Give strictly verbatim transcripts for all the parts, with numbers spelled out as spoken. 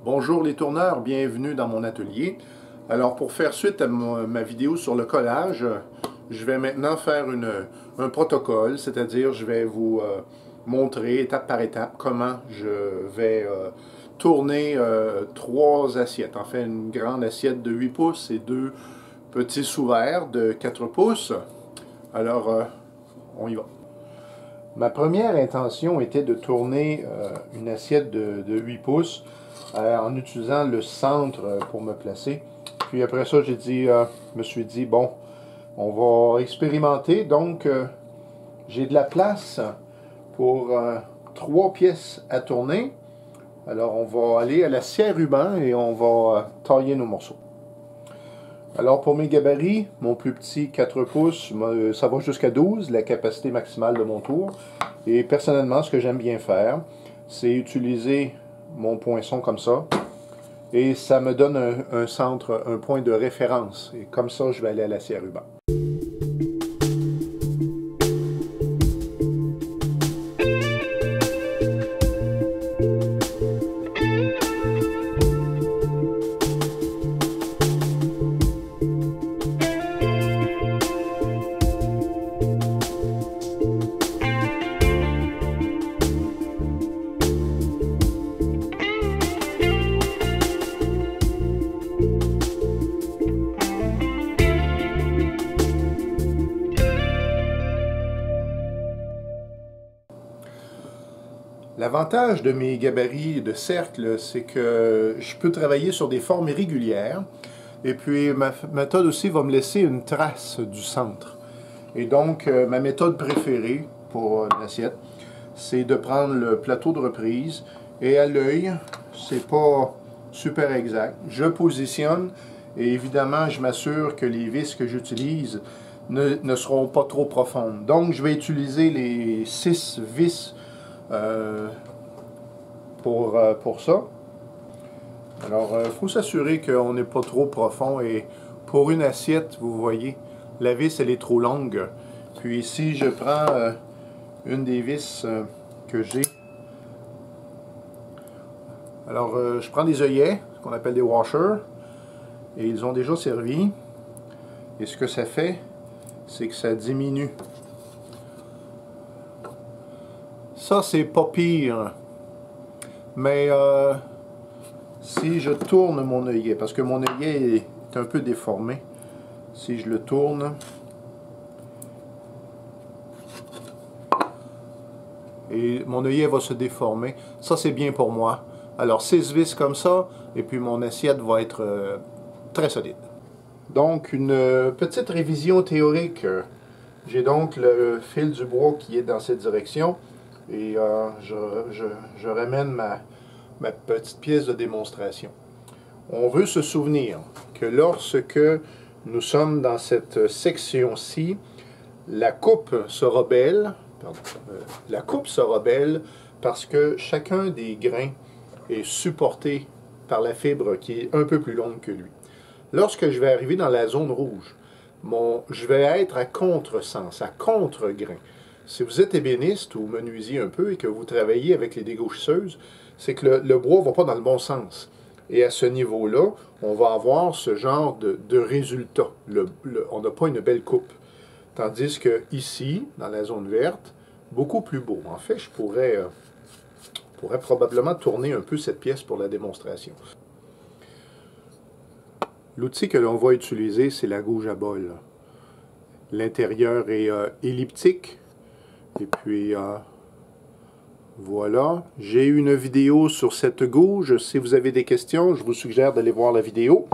Bonjour les tourneurs, bienvenue dans mon atelier. Alors pour faire suite à ma, ma vidéo sur le collage, je vais maintenant faire une, un protocole, c'est-à-dire je vais vous euh, montrer étape par étape comment je vais euh, tourner euh, trois assiettes. En fait, une grande assiette de huit pouces et deux petits sous-verres de quatre pouces. Alors, euh, on y va. Ma première intention était de tourner euh, une assiette de, de huit pouces euh, en utilisant le centre pour me placer. Puis après ça, j'ai dit, euh, je me suis dit, bon, on va expérimenter. Donc, euh, j'ai de la place pour euh, trois pièces à tourner. Alors, on va aller à la scie à ruban et on va euh, tailler nos morceaux. Alors, pour mes gabarits, mon plus petit quatre pouces, ça va jusqu'à douze, la capacité maximale de mon tour. Et personnellement, ce que j'aime bien faire, c'est utiliser mon poinçon comme ça. Et ça me donne un, un centre, un point de référence. Et comme ça, je vais aller à la scie à ruban. L'avantage de mes gabarits de cercle, c'est que je peux travailler sur des formes irrégulières. Et puis, ma méthode aussi va me laisser une trace du centre. Et donc, euh, ma méthode préférée pour l'assiette, c'est de prendre le plateau de reprise. Et à l'œil, c'est pas super exact. Je positionne et évidemment, je m'assure que les vis que j'utilise ne, ne seront pas trop profondes. Donc, je vais utiliser les six vis Euh, pour, euh, pour ça. Alors, il euh, faut s'assurer qu'on n'est pas trop profond. Et pour une assiette, vous voyez, la vis, elle est trop longue. Puis si je prends euh, une des vis euh, que j'ai, alors euh, je prends des œillets, ce qu'on appelle des washers, et ils ont déjà servi. Et ce que ça fait, c'est que ça diminue. Ça, c'est pas pire. Mais euh, si je tourne mon œillet, parce que mon œillet est un peu déformé, si je le tourne, et mon œillet va se déformer, ça c'est bien pour moi. Alors six vis comme ça, et puis mon assiette va être euh, très solide. Donc une euh, petite révision théorique. J'ai donc le fil du bois qui est dans cette direction. Et euh, je, je, je ramène ma, ma petite pièce de démonstration. On veut se souvenir que lorsque nous sommes dans cette section-ci, la coupe sera belle, pardon, euh, la coupe sera belle parce que chacun des grains est supporté par la fibre qui est un peu plus longue que lui. Lorsque je vais arriver dans la zone rouge, mon, je vais être à contresens, à contre-grain. Si vous êtes ébéniste ou menuisier un peu et que vous travaillez avec les dégauchisseuses, c'est que le, le bois ne va pas dans le bon sens. Et à ce niveau-là, on va avoir ce genre de, de résultat. Le, le, on n'a pas une belle coupe. Tandis que ici, dans la zone verte, beaucoup plus beau. En fait, je pourrais, euh, pourrais probablement tourner un peu cette pièce pour la démonstration. L'outil que l'on va utiliser, c'est la gouge à bol. L'intérieur est euh, elliptique. Et puis, euh, voilà. J'ai une vidéo sur cette gouge. Si vous avez des questions, je vous suggère d'aller voir la vidéo.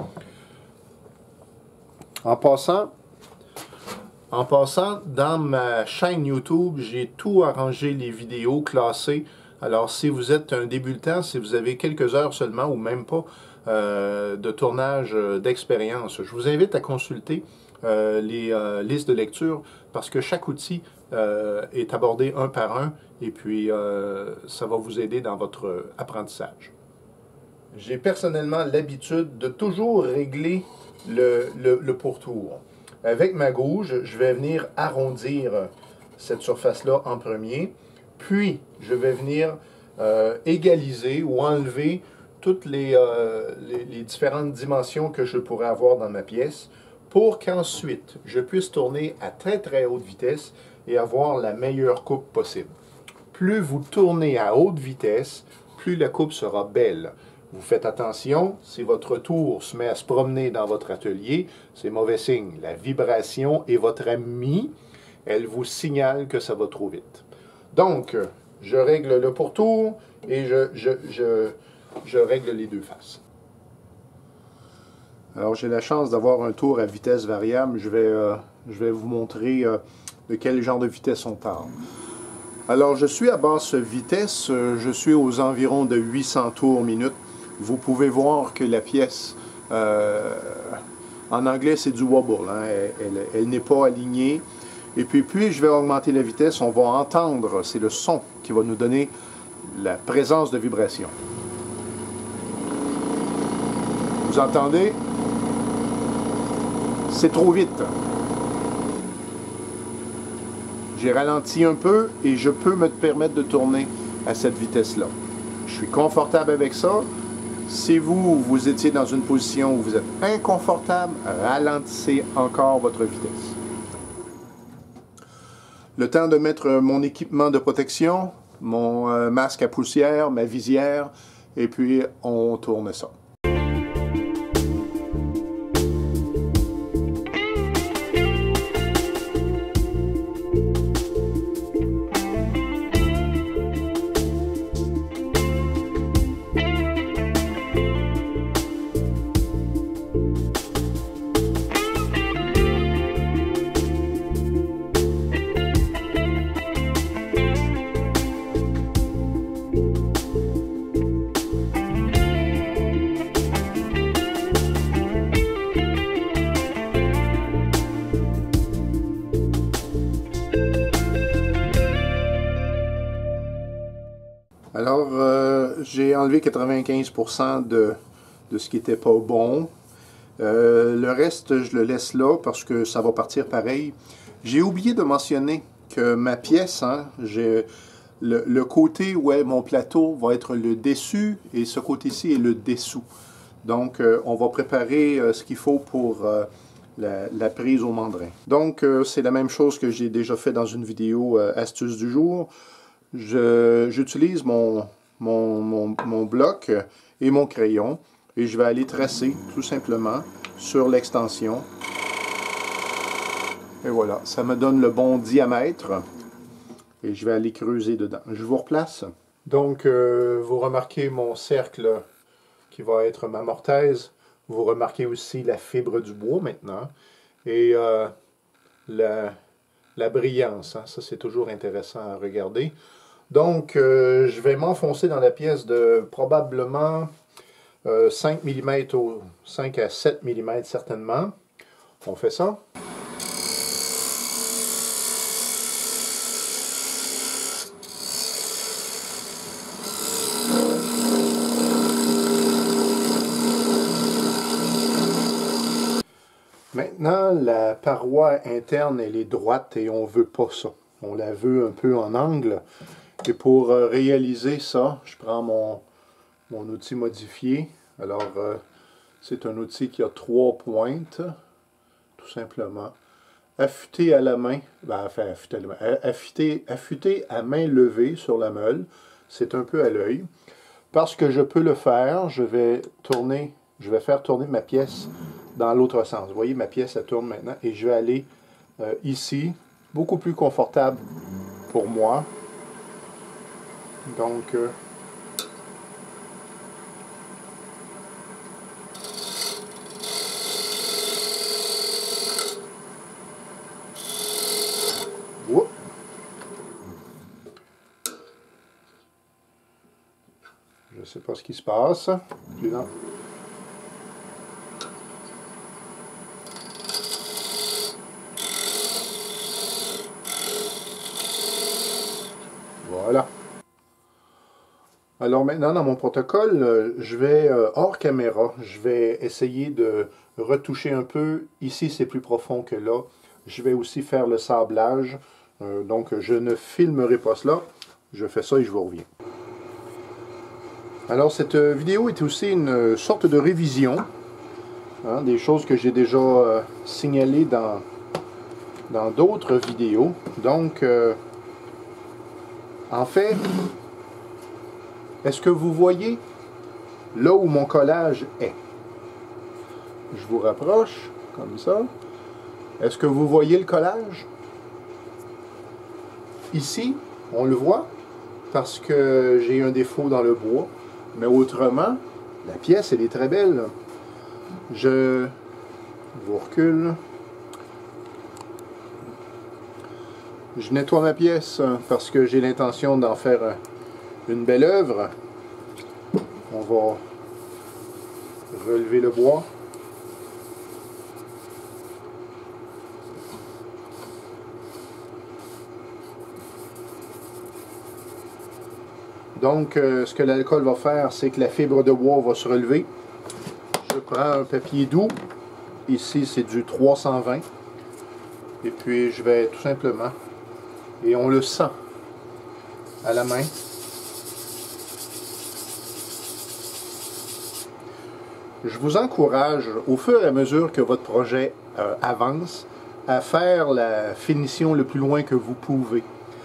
En passant, en passant, dans ma chaîne YouTube, j'ai tout arrangé, les vidéos classées. Alors, si vous êtes un débutant, si vous avez quelques heures seulement, ou même pas, euh, de tournage d'expérience, je vous invite à consulter euh, les euh, listes de lecture parce que chaque outil euh, est abordé un par un et puis euh, ça va vous aider dans votre apprentissage. J'ai personnellement l'habitude de toujours régler le, le, le pourtour. Avec ma gouge, je vais venir arrondir cette surface-là en premier, puis je vais venir euh, égaliser ou enlever toutes les, euh, les, les différentes dimensions que je pourrais avoir dans ma pièce pour qu'ensuite je puisse tourner à très très haute vitesse et avoir la meilleure coupe possible. Plus vous tournez à haute vitesse, plus la coupe sera belle. Vous faites attention, si votre tour se met à se promener dans votre atelier, c'est mauvais signe. La vibration est votre amie, elle vous signale que ça va trop vite. Donc, je règle le pourtour et je, je, je, je règle les deux faces. Alors, j'ai la chance d'avoir un tour à vitesse variable. Je vais, euh, je vais vous montrer euh, de quel genre de vitesse on parle. Alors, je suis à basse vitesse. Je suis aux environs de huit cents tours minute. Vous pouvez voir que la pièce, euh, en anglais, c'est du wobble. Hein? Elle, elle, elle n'est pas alignée. Et puis, puis, je vais augmenter la vitesse. On va entendre, c'est le son qui va nous donner la présence de vibration. Vous entendez? C'est trop vite. J'ai ralenti un peu et je peux me permettre de tourner à cette vitesse-là. Je suis confortable avec ça. Si vous, vous étiez dans une position où vous êtes inconfortable, ralentissez encore votre vitesse. Le temps de mettre mon équipement de protection, mon euh, masque à poussière, ma visière, et puis on tourne ça. Alors, euh, j'ai enlevé quatre-vingt-quinze pour cent de, de ce qui n'était pas bon. Euh, le reste, je le laisse là parce que ça va partir pareil. J'ai oublié de mentionner que ma pièce, hein, j'ai le, le côté où est mon plateau va être le dessus et ce côté-ci est le dessous. Donc, euh, on va préparer euh, ce qu'il faut pour euh, la, la prise au mandrin. Donc, euh, c'est la même chose que j'ai déjà fait dans une vidéo euh, astuce du jour. J'utilise mon, mon, mon, mon bloc et mon crayon et je vais aller tracer tout simplement sur l'extension. Et voilà, ça me donne le bon diamètre et je vais aller creuser dedans. Je vous replace. Donc, euh, vous remarquez mon cercle qui va être ma mortaise. Vous remarquez aussi la fibre du bois maintenant et euh, la, la brillance. Hein, ça, c'est toujours intéressant à regarder. Donc, euh, je vais m'enfoncer dans la pièce de probablement euh, cinq millimètres, au cinq à sept millimètres certainement. On fait ça. Maintenant, la paroi interne, elle est droite et on ne veut pas ça. On la veut un peu en angle. Et pour réaliser ça, je prends mon, mon outil modifié. Alors, euh, c'est un outil qui a trois pointes, tout simplement. Affûté à la main, ben, enfin, affûté à la main, affûté, affûté à main levée sur la meule, c'est un peu à l'œil. Parce que je peux le faire, je vais tourner, je vais faire tourner ma pièce dans l'autre sens. Vous voyez, ma pièce, elle tourne maintenant et je vais aller euh, ici, beaucoup plus confortable pour moi. Donc, euh, whoop. Je ne sais pas ce qui se passe. Plus lent. Voilà. Alors maintenant, dans mon protocole, je vais, euh, hors caméra, je vais essayer de retoucher un peu. Ici, c'est plus profond que là. Je vais aussi faire le sablage. Euh, donc, je ne filmerai pas cela. Je fais ça et je vous reviens. Alors cette vidéo est aussi une sorte de révision, hein, des choses que j'ai déjà euh, signalées dans dans d'autres vidéos. Donc, euh, en fait, est-ce que vous voyez là où mon collage est? Je vous rapproche, comme ça. Est-ce que vous voyez le collage? Ici, on le voit, parce que j'ai un défaut dans le bois. Mais autrement, la pièce, elle est très belle. Je vous recule. Je nettoie ma pièce parce que j'ai l'intention d'en faire une belle œuvre. On va relever le bois. Donc, euh, ce que l'alcool va faire, c'est que la fibre de bois va se relever. Je prends un papier doux. Ici, c'est du trois cent vingt. Et puis, je vais tout simplement... Et on le sent à la main. Je vous encourage, au fur et à mesure que votre projet euh, avance, à faire la finition le plus loin que vous pouvez.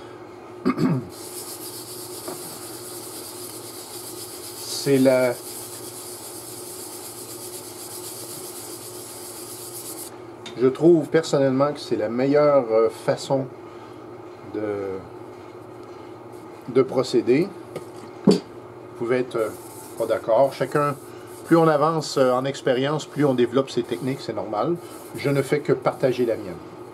C'est la... Je trouve personnellement que c'est la meilleure euh, façon de, de procéder. Vous pouvez être euh, pas d'accord. Chacun, plus on avance euh, en expérience, plus on développe ses techniques, c'est normal. Je ne fais que partager la mienne.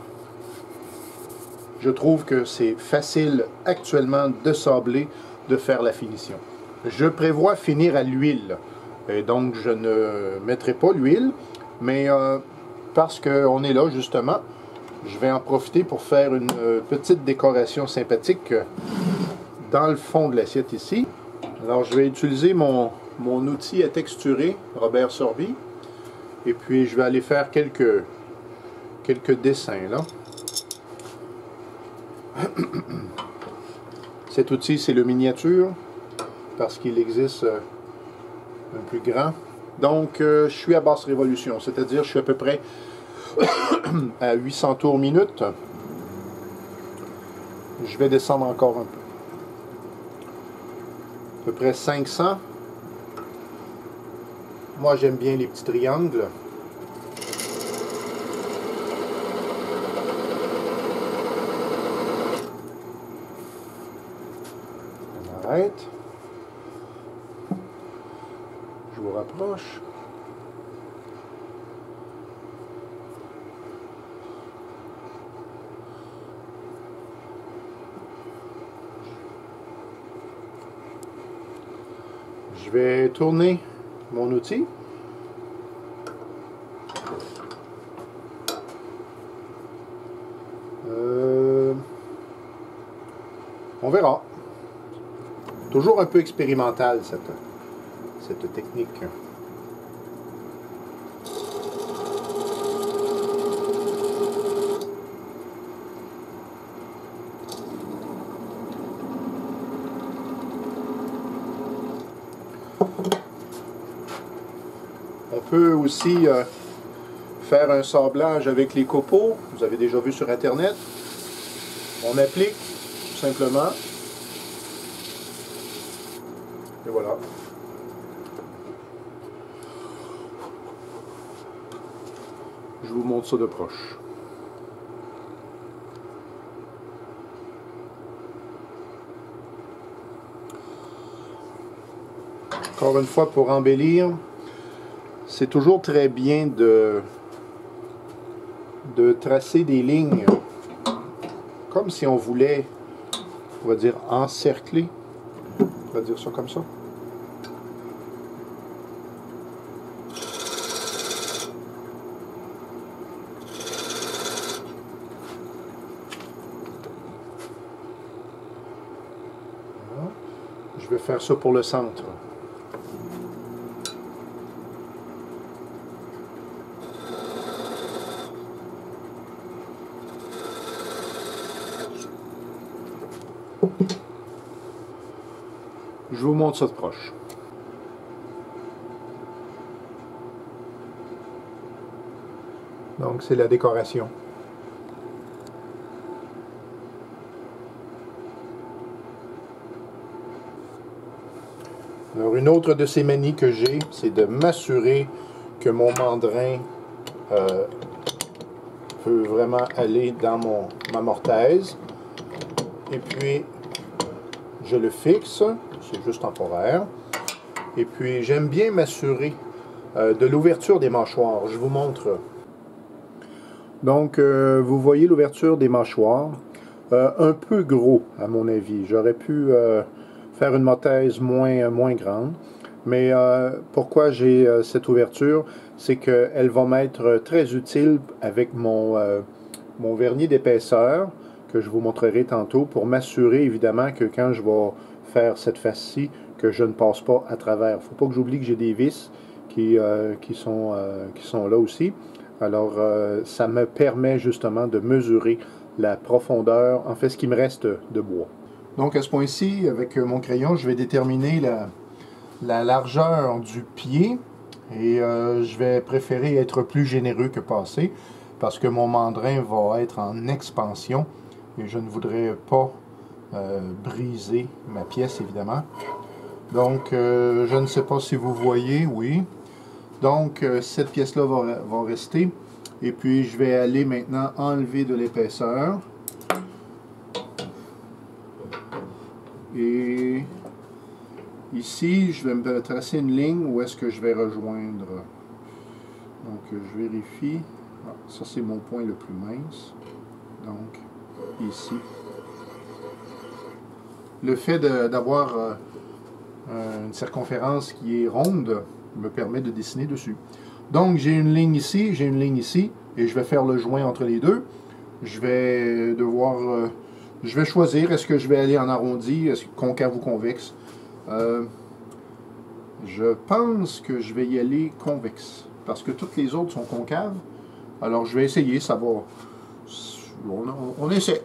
Je trouve que c'est facile actuellement de sabler, de faire la finition. Je prévois finir à l'huile, et donc je ne mettrai pas l'huile, mais euh, parce qu'on est là justement, je vais en profiter pour faire une euh, petite décoration sympathique dans le fond de l'assiette ici. Alors je vais utiliser mon, mon outil à texturer, Robert Sorby, et puis je vais aller faire quelques, quelques dessins là. Cet outil, c'est le miniature, parce qu'il existe euh, un plus grand. Donc, euh, je suis à basse révolution, c'est-à-dire je suis à peu près à huit cents tours minute. Je vais descendre encore un peu. À peu près cinq cents. Moi, j'aime bien les petits triangles. On arrête. Je vous rapproche. Je vais tourner mon outil. Euh, on verra. Toujours un peu expérimental cette, cette technique. On peut aussi euh, faire un sablage avec les copeaux. Vous avez déjà vu sur Internet. On applique tout simplement. Et voilà. Je vous montre ça de proche. Encore une fois, pour embellir, c'est toujours très bien de, de tracer des lignes comme si on voulait, on va dire, encercler. On va dire ça comme ça. Voilà. Je vais faire ça pour le centre. Je vous montre ça de proche. Donc c'est la décoration. Alors une autre de ces manies que j'ai, c'est de m'assurer que mon mandrin euh, peut vraiment aller dans mon, ma mortaise. Et puis je le fixe, c'est juste temporaire. Et puis j'aime bien m'assurer euh, de l'ouverture des mâchoires. Je vous montre. Donc euh, vous voyez l'ouverture des mâchoires. Euh, un peu gros à mon avis. J'aurais pu euh, faire une mortaise moins, moins grande. Mais euh, pourquoi j'ai euh, cette ouverture, c'est qu'elle va m'être très utile avec mon, euh, mon vernis d'épaisseur, que je vous montrerai tantôt, pour m'assurer évidemment que quand je vais faire cette face-ci, que je ne passe pas à travers. Il ne faut pas que j'oublie que j'ai des vis qui, euh, qui, sont, euh, qui sont là aussi. Alors, euh, ça me permet justement de mesurer la profondeur, en fait, ce qui me reste de bois. Donc, à ce point-ci, avec mon crayon, je vais déterminer la, la largeur du pied et euh, je vais préférer être plus généreux que passé parce que mon mandrin va être en expansion et je ne voudrais pas euh, briser ma pièce, évidemment. Donc, euh, je ne sais pas si vous voyez, oui. Donc, euh, cette pièce-là va, va rester. Et puis, je vais aller maintenant enlever de l'épaisseur. Et ici, je vais me tracer une ligne où est-ce que je vais rejoindre. Donc, je vérifie. Ah, ça, c'est mon point le plus mince. Donc, ici. Le fait d'avoir euh, une circonférence qui est ronde me permet de dessiner dessus. Donc, j'ai une ligne ici, j'ai une ligne ici, et je vais faire le joint entre les deux. Je vais devoir... Euh, je vais choisir, est-ce que je vais aller en arrondi, est-ce que concave ou convexe. Euh, je pense que je vais y aller convexe, parce que toutes les autres sont concaves. Alors, je vais essayer, ça va... On, on, on essaie.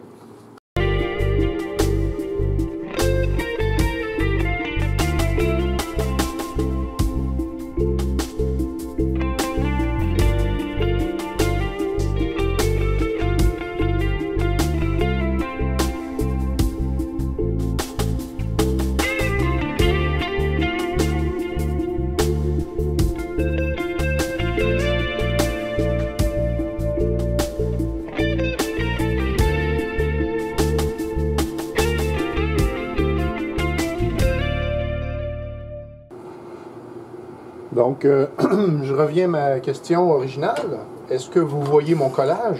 Donc, euh, je reviens à ma question originale. Est-ce que vous voyez mon collage?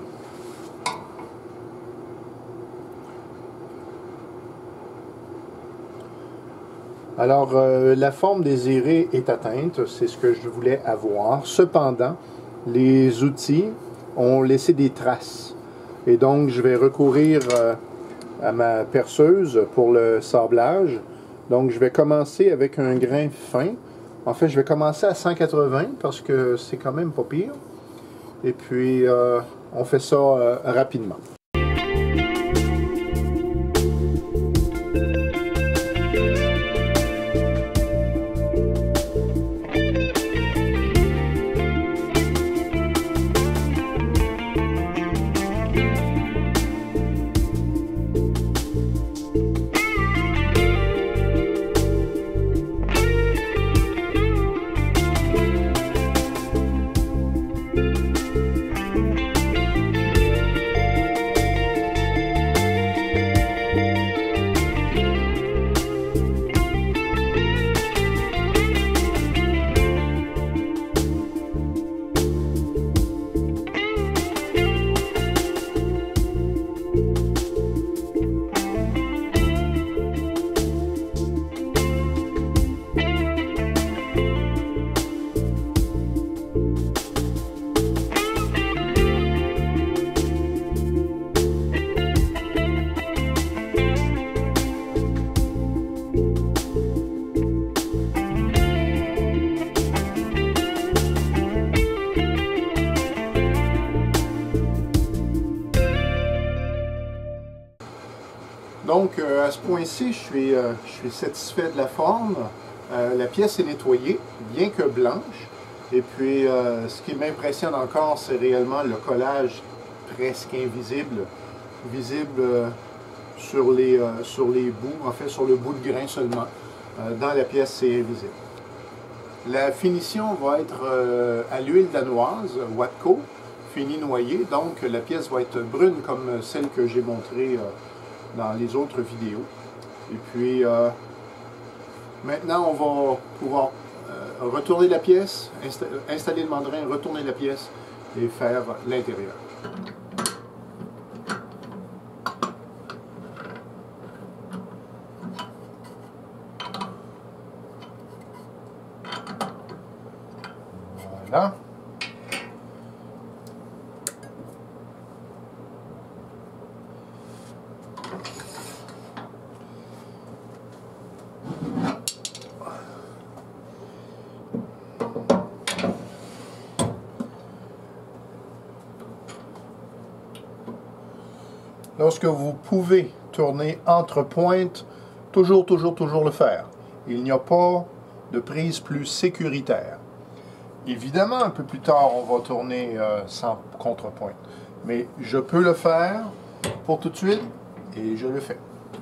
Alors, euh, la forme désirée est atteinte, c'est ce que je voulais avoir. Cependant, les outils ont laissé des traces. Et donc, je vais recourir euh, à ma perceuse pour le sablage. Donc, je vais commencer avec un grain fin. En fait, je vais commencer à cent quatre-vingts parce que c'est quand même pas pire. Et puis, euh, on fait ça euh, rapidement. Donc, euh, à ce point-ci, je suis, euh, je suis satisfait de la forme. Euh, la pièce est nettoyée, bien que blanche. Et puis, euh, ce qui m'impressionne encore, c'est réellement le collage presque invisible, visible euh, sur, les, euh, sur les bouts, en fait sur le bout de grain seulement. Euh, dans la pièce, c'est invisible. La finition va être euh, à l'huile danoise, Watco, fini noyé, donc la pièce va être brune comme celle que j'ai montrée euh, dans les autres vidéos. Et puis, euh, maintenant, on va pouvoir euh, retourner la pièce, insta installer le mandrin, retourner la pièce et faire l'intérieur. Voilà. Lorsque vous pouvez tourner entre pointes, toujours, toujours, toujours le faire. Il n'y a pas de prise plus sécuritaire. Évidemment, un peu plus tard, on va tourner euh, sans contrepointe. Mais je peux le faire pour tout de suite et je le fais.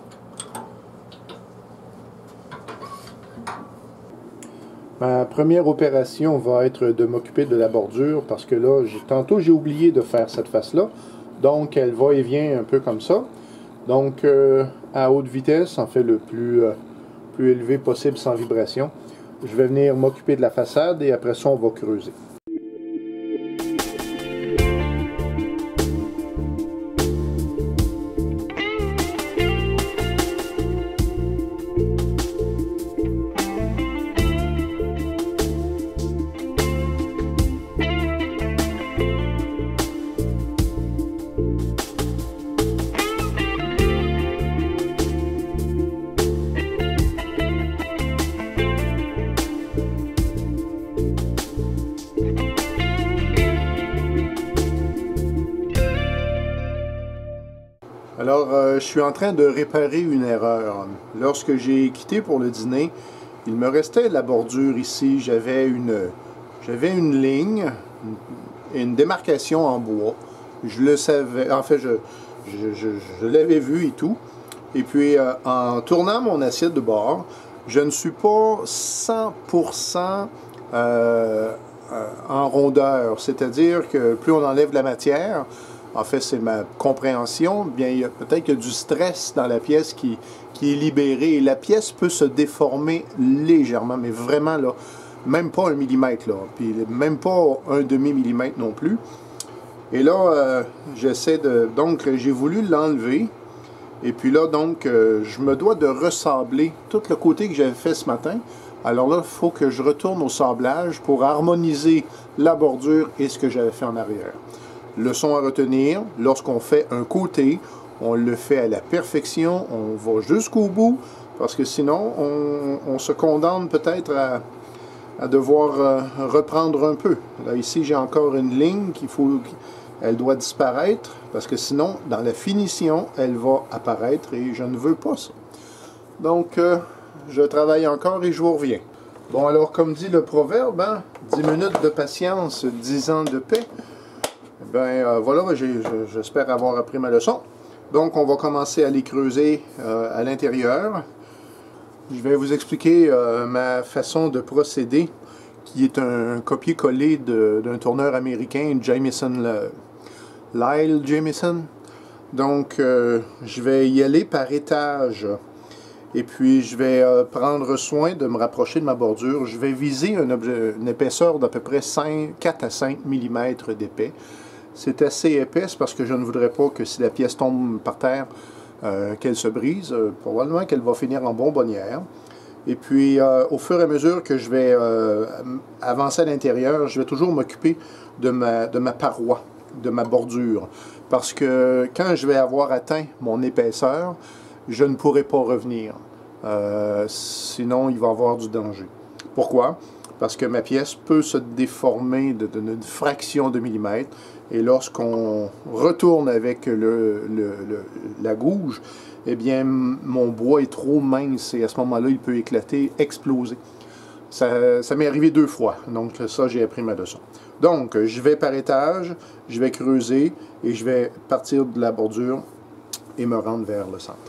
Ma première opération va être de m'occuper de la bordure parce que là, tantôt j'ai oublié de faire cette face-là. Donc, elle va et vient un peu comme ça. Donc, euh, à haute vitesse, en fait le plus, euh, plus élevé possible sans vibration. Je vais venir m'occuper de la façade et après ça, on va creuser. Alors, euh, je suis en train de réparer une erreur. Lorsque j'ai quitté pour le dîner, il me restait la bordure ici. J'avais une, j'avais une ligne, une, une démarcation en bois. Je le savais, en fait, je, je, je, je l'avais vu et tout. Et puis, euh, en tournant mon assiette de bord, je ne suis pas cent pour cent euh, euh, en rondeur. C'est-à-dire que plus on enlève la matière, en fait, c'est ma compréhension, bien, il y a peut-être qu'il y a du stress dans la pièce qui, qui est libéré. Et la pièce peut se déformer légèrement, mais vraiment, là, même pas un millimètre, là, puis même pas un demi-millimètre non plus. Et là, euh, j'essaie de... Donc, j'ai voulu l'enlever. Et puis là, donc, euh, je me dois de ressabler tout le côté que j'avais fait ce matin. Alors là, il faut que je retourne au sablage pour harmoniser la bordure et ce que j'avais fait en arrière. Leçon à retenir, lorsqu'on fait un côté, on le fait à la perfection, on va jusqu'au bout, parce que sinon, on, on se condamne peut-être à, à devoir euh, reprendre un peu. Là, ici, j'ai encore une ligne qu'il faut, elle doit disparaître, parce que sinon, dans la finition, elle va apparaître et je ne veux pas ça. Donc, euh, je travaille encore et je vous reviens. Bon, alors, comme dit le proverbe, hein, dix minutes de patience, dix ans de paix. Ben euh, voilà, j'espère avoir appris ma leçon. Donc on va commencer à les creuser euh, à l'intérieur. Je vais vous expliquer euh, ma façon de procéder, qui est un, un copier-coller d'un tourneur américain, Jamison, Lyle Jamison. Donc euh, je vais y aller par étage. Et puis je vais euh, prendre soin de me rapprocher de ma bordure. Je vais viser un objet, une épaisseur d'à peu près cinq, quatre à cinq millimètres d'épais. C'est assez épaisse parce que je ne voudrais pas que si la pièce tombe par terre, euh, qu'elle se brise. Euh, probablement qu'elle va finir en bonbonnière. Et puis, euh, au fur et à mesure que je vais euh, avancer à l'intérieur, je vais toujours m'occuper de ma, de ma paroi, de ma bordure. Parce que quand je vais avoir atteint mon épaisseur, je ne pourrai pas revenir. Euh, sinon, il va y avoir du danger. Pourquoi? Parce que ma pièce peut se déformer d'une fraction de millimètre. Et lorsqu'on retourne avec le, le, le, la gouge, eh bien, mon bois est trop mince et à ce moment-là, il peut éclater, exploser. Ça, ça m'est arrivé deux fois, donc ça, j'ai appris ma leçon. Donc, je vais par étage, je vais creuser et je vais partir de la bordure et me rendre vers le centre.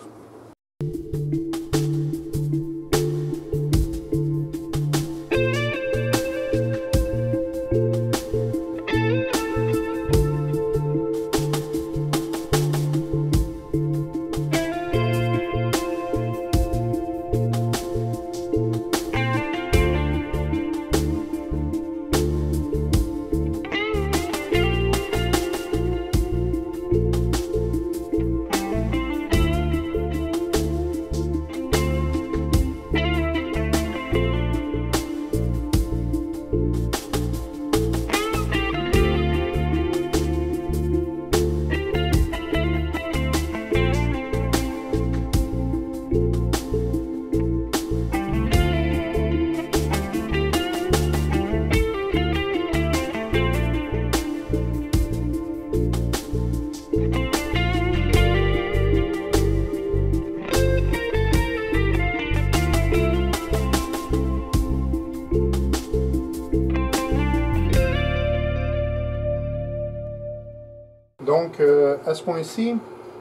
Donc, euh, à ce point-ci,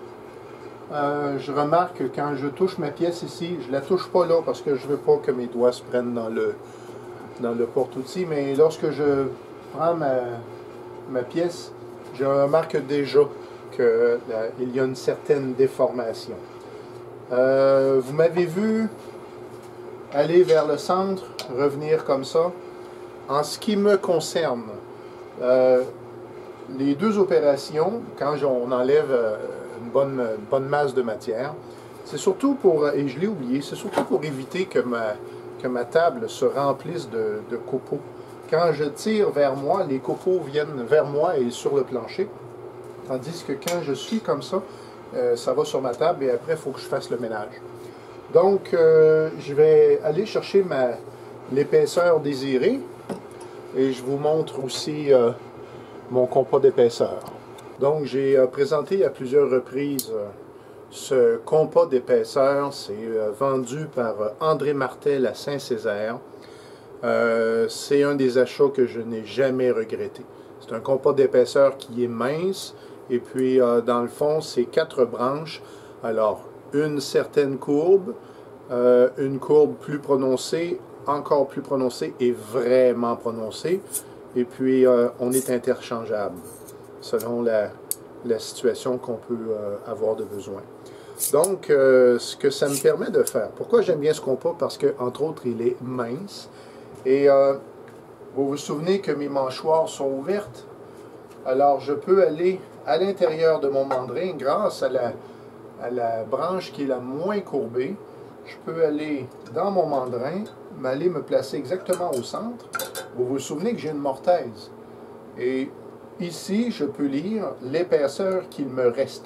euh, je remarque que quand je touche ma pièce ici, je ne la touche pas là parce que je ne veux pas que mes doigts se prennent dans le, dans le porte-outils, mais lorsque je prends ma, ma pièce, je remarque déjà qu'il y a une certaine déformation. Euh, vous m'avez vu aller vers le centre, revenir comme ça. En ce qui me concerne, euh, les deux opérations, quand on enlève une bonne, une bonne masse de matière, c'est surtout pour, et je l'ai oublié, c'est surtout pour éviter que ma, que ma table se remplisse de, de copeaux. Quand je tire vers moi, les copeaux viennent vers moi et sur le plancher, tandis que quand je suis comme ça, euh, ça va sur ma table et après, il faut que je fasse le ménage. Donc, euh, je vais aller chercher l'épaisseur désirée et je vous montre aussi euh, mon compas d'épaisseur. Donc, j'ai euh, présenté à plusieurs reprises euh, ce compas d'épaisseur. C'est euh, vendu par euh, André Martel à Saint-Césaire. Euh, c'est un des achats que je n'ai jamais regretté. C'est un compas d'épaisseur qui est mince et puis euh, dans le fond, c'est quatre branches. Alors, une certaine courbe, euh, une courbe plus prononcée, encore plus prononcée et vraiment prononcée. Et puis, euh, on est interchangeable selon la, la situation qu'on peut euh, avoir de besoin. Donc, euh, ce que ça me permet de faire, pourquoi j'aime bien ce compas? Parce que, entre autres, il est mince. Et euh, vous vous souvenez que mes mâchoires sont ouvertes. Alors, je peux aller à l'intérieur de mon mandrin grâce à la, à la branche qui est la moins courbée. Je peux aller dans mon mandrin, m'aller me placer exactement au centre. Vous vous souvenez que j'ai une mortaise. Et ici, je peux lire l'épaisseur qu'il me reste.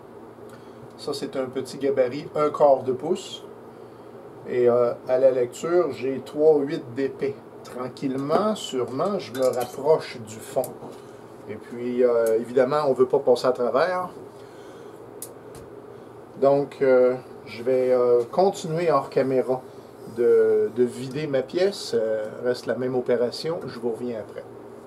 Ça, c'est un petit gabarit, un quart de pouce. Et euh, à la lecture, j'ai trois huit d'épais. Tranquillement, sûrement, je me rapproche du fond. Et puis, euh, évidemment, on ne veut pas passer à travers. Donc, euh, je vais euh, continuer hors caméra de, de vider ma pièce. Euh, reste la même opération. Je vous reviens après.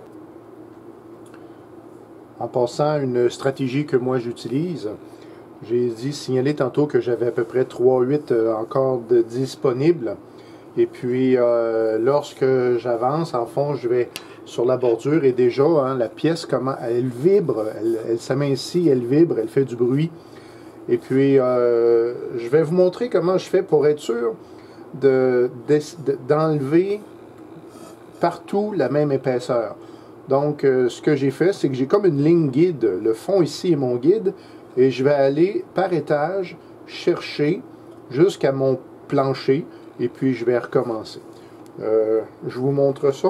En passant, une stratégie que moi j'utilise, j'ai dit signaler tantôt que j'avais à peu près trois huit euh, encore de disponibles. Et puis, euh, lorsque j'avance, en fond, je vais sur la bordure et déjà, hein, la pièce, comment elle vibre, elle, elle s'amincit, elle vibre, elle fait du bruit. Et puis, euh, je vais vous montrer comment je fais pour être sûr de, de, d'enlever partout la même épaisseur. Donc, euh, ce que j'ai fait, c'est que j'ai comme une ligne guide. Le fond ici est mon guide. Et je vais aller par étage chercher jusqu'à mon plancher. Et puis, je vais recommencer. Euh, je vous montre ça.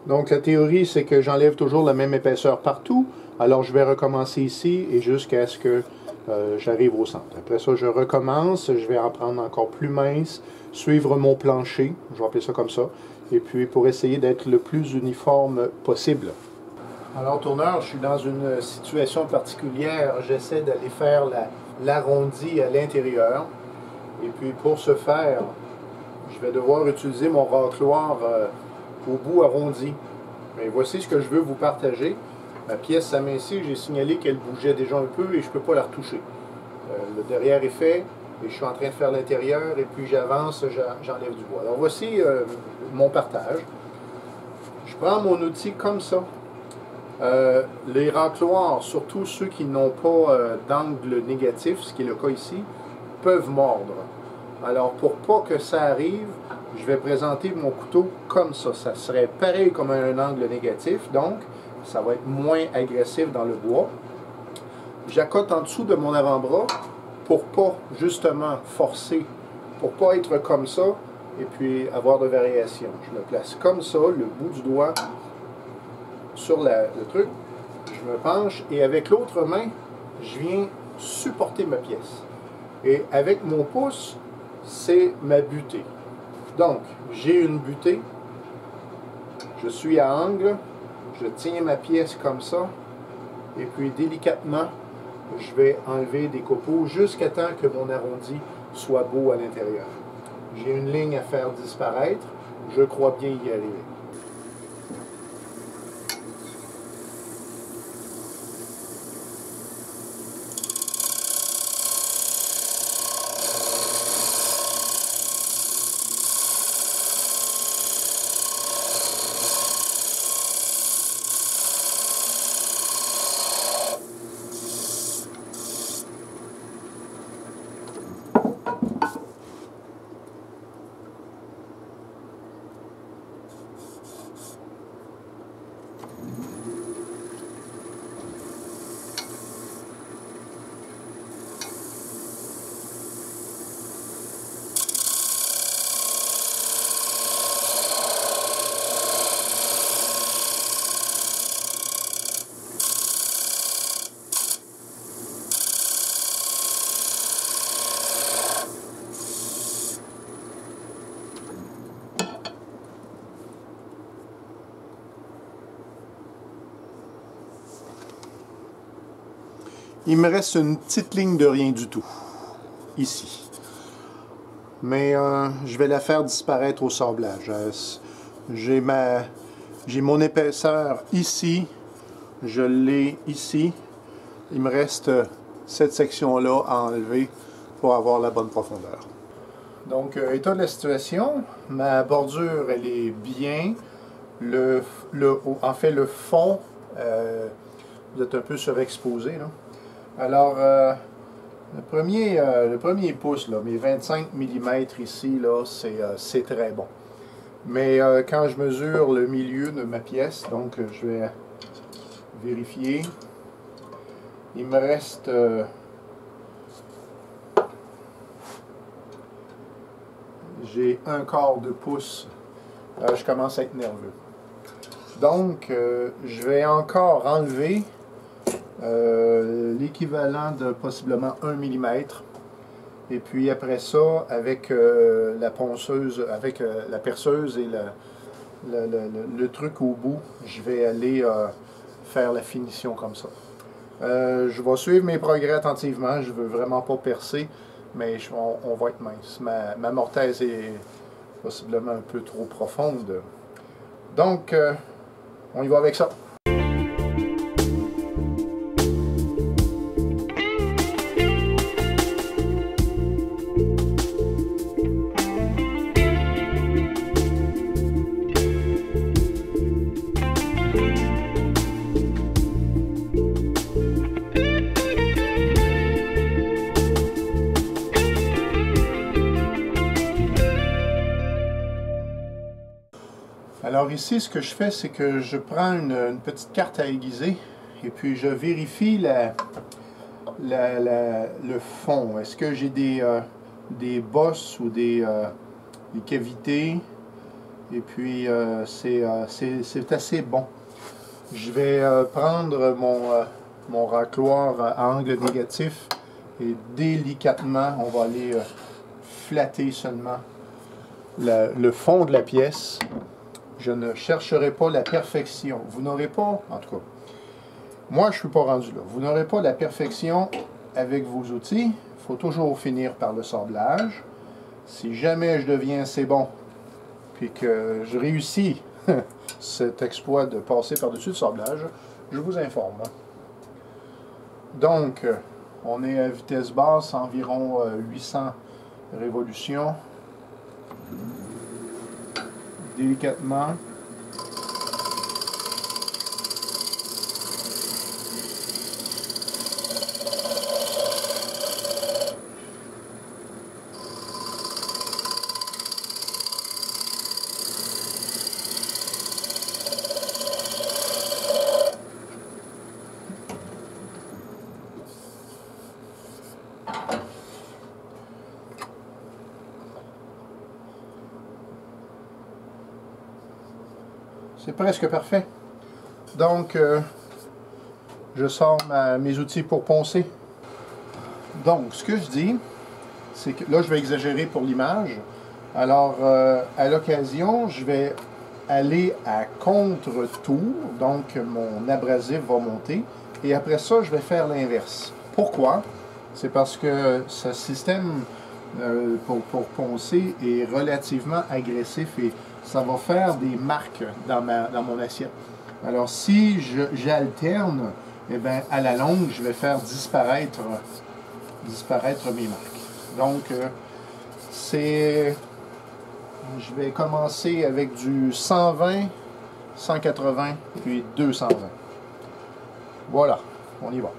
Donc la théorie, c'est que j'enlève toujours la même épaisseur partout. Alors je vais recommencer ici et jusqu'à ce que euh, j'arrive au centre. Après ça, je recommence, je vais en prendre encore plus mince, suivre mon plancher, je vais appeler ça comme ça, et puis pour essayer d'être le plus uniforme possible. Alors tourneur, je suis dans une situation particulière, j'essaie d'aller faire l'arrondi la, à l'intérieur, et puis pour ce faire, je vais devoir utiliser mon racloir euh, au bout arrondi. Mais voici ce que je veux vous partager. Ma pièce s'amincit, j'ai signalé qu'elle bougeait déjà un peu et je ne peux pas la retoucher. Euh, le derrière est fait et je suis en train de faire l'intérieur et puis j'avance, j'enlève du bois. Alors voici euh, mon partage. Je prends mon outil comme ça. Euh, les racloirs, surtout ceux qui n'ont pas euh, d'angle négatif, ce qui est le cas ici, peuvent mordre. Alors pour pas que ça arrive, je vais présenter mon couteau comme ça. Ça serait pareil comme un angle négatif, donc ça va être moins agressif dans le bois. J'accote en dessous de mon avant-bras pour pas justement forcer, pour pas être comme ça et puis avoir de variation. Je me place comme ça, le bout du doigt sur la, le truc, je me penche et avec l'autre main, je viens supporter ma pièce. Et avec mon pouce, c'est ma butée. Donc, j'ai une butée, je suis à angle, je tiens ma pièce comme ça, et puis délicatement, je vais enlever des copeaux jusqu'à temps que mon arrondi soit beau à l'intérieur. J'ai une ligne à faire disparaître, je crois bien y arriver. Il me reste une petite ligne de rien du tout, ici. Mais euh, je vais la faire disparaître au sablage. J'ai ma, j'ai mon épaisseur ici, je l'ai ici. Il me reste cette section-là à enlever pour avoir la bonne profondeur. Donc, euh, état de la situation, ma bordure, elle est bien. Le, le, en fait, le fond, euh, vous êtes un peu surexposé, là. Alors, euh, le, premier, euh, le premier pouce, là, mes vingt-cinq millimètres ici, là, c'est euh, très bon. Mais euh, quand je mesure le milieu de ma pièce, donc euh, je vais vérifier, il me reste euh, j'ai un quart de pouce. Euh, je commence à être nerveux. Donc, euh, je vais encore enlever Euh, l'équivalent de possiblement un millimètre. Et puis après ça, avec euh, la ponceuse, avec euh, la perceuse et le, le, le, le truc au bout, je vais aller euh, faire la finition comme ça. Euh, je vais suivre mes progrès attentivement, je ne veux vraiment pas percer, mais je, on, on va être mince. Ma, ma mortaise est possiblement un peu trop profonde. Donc, euh, on y va avec ça. Alors ici, ce que je fais, c'est que je prends une, une petite carte à aiguiser et puis je vérifie la, la, la, le fond. Est-ce que j'ai des, euh, des bosses ou des, euh, des cavités? Et puis, euh, c'est euh, c'est assez bon. Je vais euh, prendre mon, euh, mon racloir à angle négatif et délicatement, on va aller euh, flatter seulement la, le fond de la pièce. Je ne chercherai pas la perfection. Vous n'aurez pas, en tout cas, moi je ne suis pas rendu là. Vous n'aurez pas la perfection avec vos outils. Il faut toujours finir par le sablage. Si jamais je deviens assez bon, puis que je réussis cet exploit de passer par-dessus le sablage, je vous informe. Donc, on est à vitesse basse, environ huit cents révolutions. Délicatement. C'est presque parfait. Donc, euh, je sors ma, mes outils pour poncer. Donc, ce que je dis, c'est que là, je vais exagérer pour l'image. Alors, euh, à l'occasion, je vais aller à contre-tour. Donc, mon abrasif va monter. Et après ça, je vais faire l'inverse. Pourquoi? C'est parce que ce système euh, pour, pour poncer est relativement agressif et ça va faire des marques dans, ma, dans mon assiette. Alors, si j'alterne, eh bien, à la longue, je vais faire disparaître, disparaître mes marques. Donc, euh, c'est... Je vais commencer avec du cent vingt, cent quatre-vingts, puis deux cent vingt. Voilà, on y va.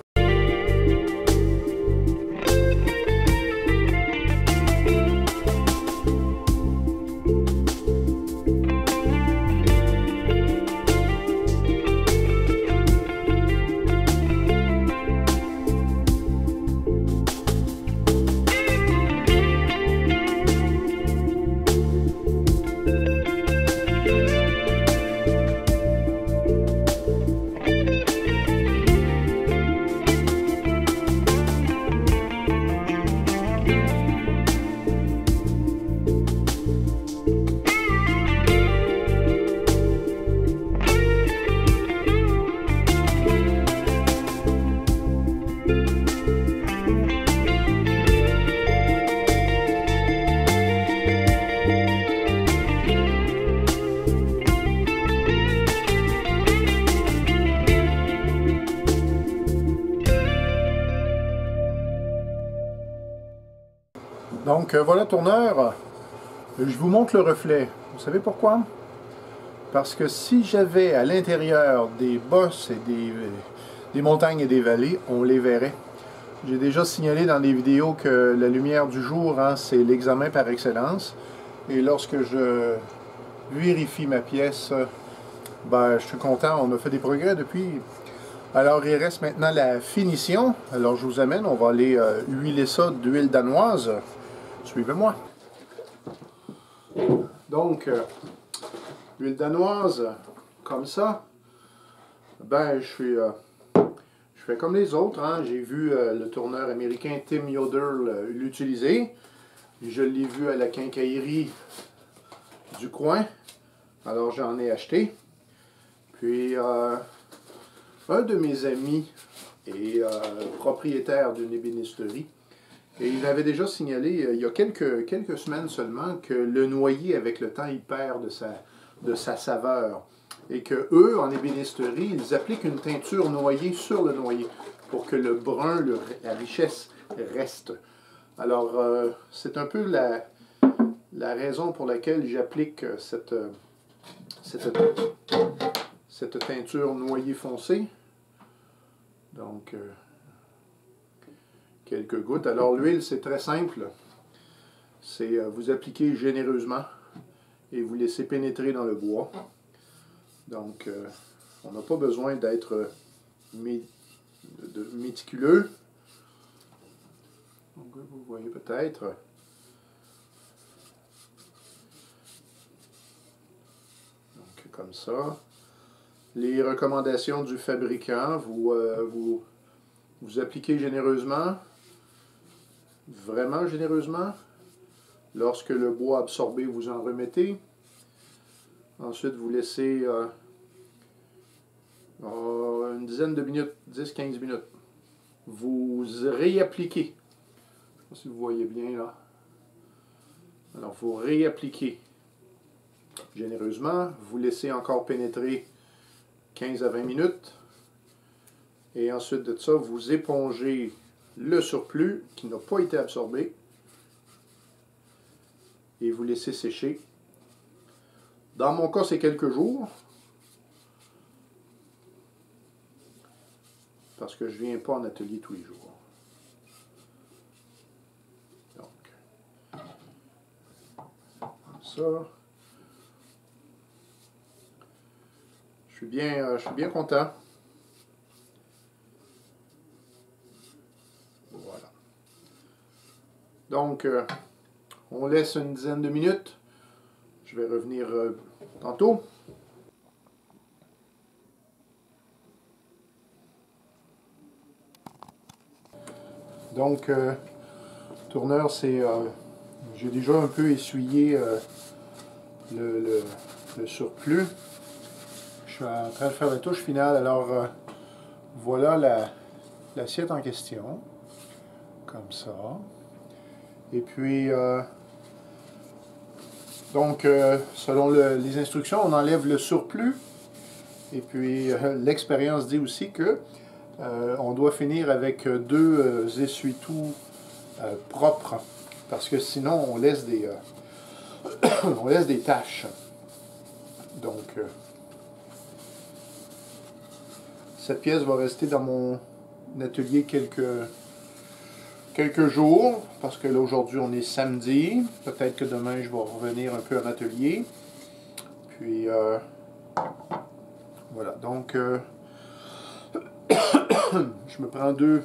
Donc euh, voilà, tourneur, je vous montre le reflet. Vous savez pourquoi? Parce que si j'avais à l'intérieur des bosses et des, des montagnes et des vallées, on les verrait. J'ai déjà signalé dans des vidéos que la lumière du jour, hein, c'est l'examen par excellence. Et lorsque je vérifie ma pièce, ben, je suis content, on a fait des progrès depuis. Alors il reste maintenant la finition. Alors je vous amène, on va aller euh, huiler ça d'huile danoise. Suivez-moi. Donc, euh, l'huile danoise, comme ça, ben, je suis, euh, je fais comme les autres. Hein. J'ai vu euh, le tourneur américain Tim Yoder l'utiliser. Je l'ai vu à la quincaillerie du coin. Alors, j'en ai acheté. Puis, euh, un de mes amis est euh, propriétaire d'une ébénisterie. Et il avait déjà signalé, euh, il y a quelques, quelques semaines seulement, que le noyer, avec le temps, il perd de sa, de sa saveur. Et que eux, en ébénisterie, ils appliquent une teinture noyer sur le noyer pour que le brun, le, la richesse reste. Alors, euh, c'est un peu la, la raison pour laquelle j'applique cette, cette, cette teinture noyer foncé. Donc... Euh, quelques gouttes. Alors l'huile, c'est très simple. C'est euh, vous appliquez généreusement et vous laissez pénétrer dans le bois. Donc euh, on n'a pas besoin d'être mé méticuleux. Donc, vous voyez peut-être. comme ça. Les recommandations du fabricant, vous, euh, vous, vous appliquez généreusement, vraiment généreusement. Lorsque le bois absorbé, vous en remettez. Ensuite, vous laissez euh, euh, une dizaine de minutes, dix à quinze minutes. Vous réappliquez. Je ne sais pas si vous voyez bien là. Alors, vous réappliquez généreusement. Vous laissez encore pénétrer quinze à vingt minutes. Et ensuite de ça, vous épongez le surplus qui n'a pas été absorbé. Et vous laissez sécher. Dans mon cas, c'est quelques jours. Parce que je ne viens pas en atelier tous les jours. Donc, comme ça. Je suis bien, euh, je suis bien content. Voilà. Donc, euh, on laisse une dizaine de minutes. Je vais revenir euh, tantôt. Donc, euh, tourneur, c'est... Euh, j'ai déjà un peu essuyé euh, le, le, le surplus. Je suis en train de faire la touche finale. Alors, euh, voilà la, l'assiette en question. Comme ça. Et puis, euh, donc, euh, selon le, les instructions, on enlève le surplus. Et puis, euh, l'expérience dit aussi que euh, on doit finir avec deux euh, essuie-tout euh, propres. Parce que sinon, on laisse des, euh, on laisse des taches. Donc, euh, cette pièce va rester dans mon atelier quelques, quelques jours. Parce que là, aujourd'hui, on est samedi. Peut-être que demain, je vais revenir un peu en atelier. Puis, euh, voilà. Donc, euh, je me prends deux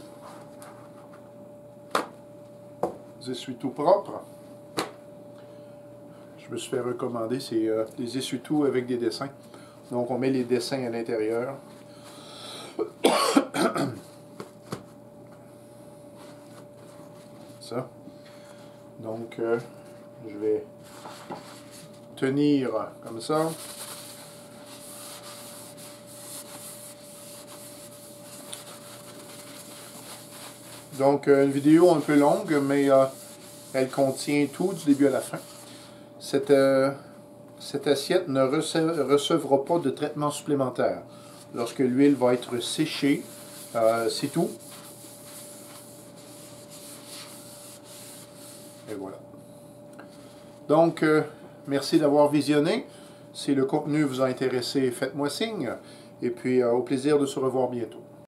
essuie-tout propres. Je me suis fait recommander, c'est euh, des essuie-tout avec des dessins. Donc on met les dessins à l'intérieur. Ça. Donc euh, je vais tenir comme ça. Donc, une vidéo un peu longue, mais euh, elle contient tout du début à la fin. Cette, euh, cette assiette ne rece recevra pas de traitement supplémentaire. Lorsque l'huile va être séchée, euh, c'est tout. Et voilà. Donc, euh, merci d'avoir visionné. Si le contenu vous a intéressé, faites-moi signe. Et puis, euh, au plaisir de se revoir bientôt.